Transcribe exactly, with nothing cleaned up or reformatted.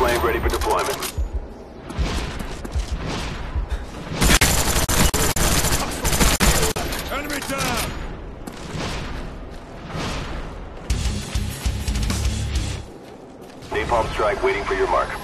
plane ready for deployment. Enemy down! Napalm strike waiting for your mark.